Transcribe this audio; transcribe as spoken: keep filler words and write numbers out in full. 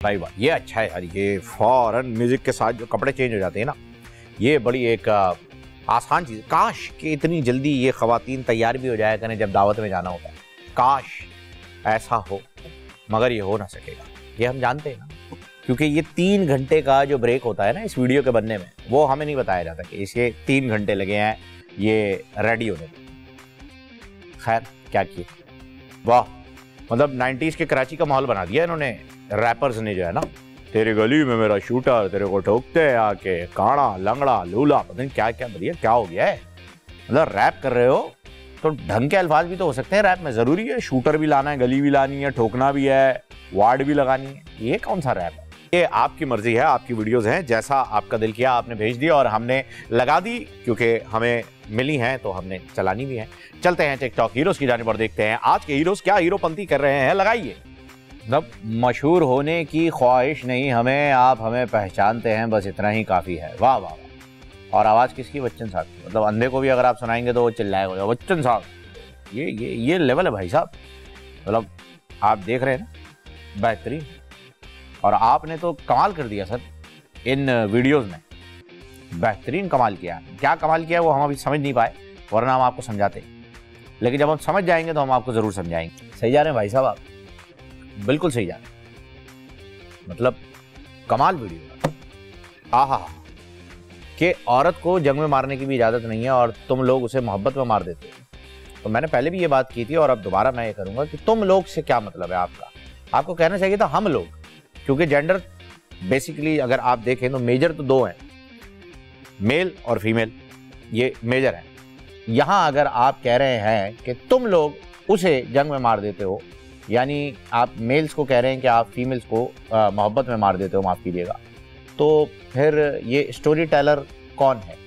भाई वाह, ये अच्छा है यार, ये फौरन म्यूजिक के साथ जो कपड़े चेंज हो जाते हैं ना, ये बड़ी एक आसान चीज़। काश कि इतनी जल्दी ये ख़वातीन तैयार भी हो जाया करें जब दावत में जाना होता है, काश ऐसा हो, मगर ये हो ना सकेगा, ये हम जानते हैं ना, क्योंकि ये तीन घंटे का जो ब्रेक होता है ना इस वीडियो के बनने में, वो हमें नहीं बताया जाता कि इसके तीन घंटे लगे हैं ये रेडी होने में। खैर क्या किए, वाह, मतलब नाइन्टीज़ के कराची का माहौल बना दिया इन्होंने रैपर्स ने, जो है ना, तेरी गली में मेरा शूटर, तेरे को ठोकते हैं आके, काड़ा लंगड़ा लूला, पता नहीं क्या क्या बढ़िया क्या हो गया है। मतलब रैप कर रहे हो तो ढंग के अल्फाज भी तो हो सकते हैं रैप में, ज़रूरी है शूटर भी लाना है, गली भी लानी है, ठोकना भी है, वार्ड भी लगानी है, ये कौन सा रैप है? ये आपकी मर्जी है, आपकी वीडियोस हैं, जैसा आपका दिल किया आपने भेज दिया और हमने लगा दी, क्योंकि हमें मिली हैं तो हमने चलानी भी है। चलते हैं टिकटॉक हीरोज की जानिब और देखते हैं आज के हीरोज क्या हीरोपंती कर रहे हैं। लगाइए। मतलब मशहूर होने की ख्वाहिश नहीं हमें, आप हमें पहचानते हैं, बस इतना ही काफ़ी है। वाह वाह वाह। और आवाज़ किसकी? बच्चन साहब की। मतलब अंधे को भी अगर आप सुनाएंगे तो वो चिल्लाएगा, बच्चन साहब। ये ये ये लेवल है भाई साहब, मतलब आप देख रहे हैं ना, बेहतरीन। और आपने तो कमाल कर दिया सर इन वीडियोस में, बेहतरीन कमाल किया। क्या कमाल किया वो हम अभी समझ नहीं पाए, वरना हम आपको समझाते, लेकिन जब हम समझ जाएंगे तो हम आपको ज़रूर समझाएंगे। सही जा रहे हैं भाई साहब आप, बिल्कुल सही जा रहे हैं, मतलब कमाल वीडियो। हाँ हाँ हाँ, कि औरत को जंग में मारने की भी इजाज़त नहीं है और तुम लोग उसे मोहब्बत में मार देते हो। तो मैंने पहले भी ये बात की थी और अब दोबारा मैं ये करूँगा कि तुम लोग से क्या मतलब है आपका। आपको कहना चाहिए था हम लोग, क्योंकि जेंडर बेसिकली अगर आप देखें तो मेजर तो दो हैं, मेल और फीमेल, ये मेजर हैं। यहाँ अगर आप कह रहे हैं कि तुम लोग उसे जंग में मार देते हो, यानी आप मेल्स को कह रहे हैं कि आप फीमेल्स को मोहब्बत में मार देते हो, माफ़ कीजिएगा, तो फिर ये स्टोरी टेलर कौन है?